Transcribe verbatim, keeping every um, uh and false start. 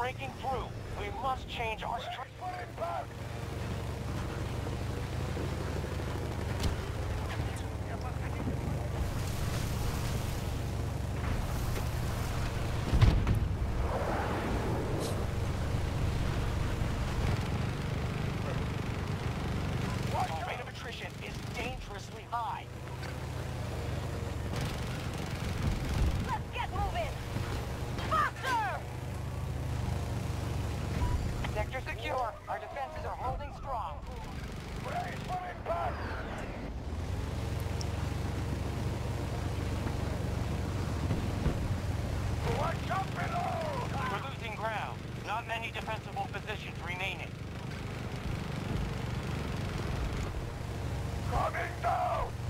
breaking through. We must change our strategy. Our rate of attrition is dangerously high. Let's get moving! Faster! Sector secure. Our defenses are holding strong. We're losing ground. Not many defensible positions remaining. Coming down!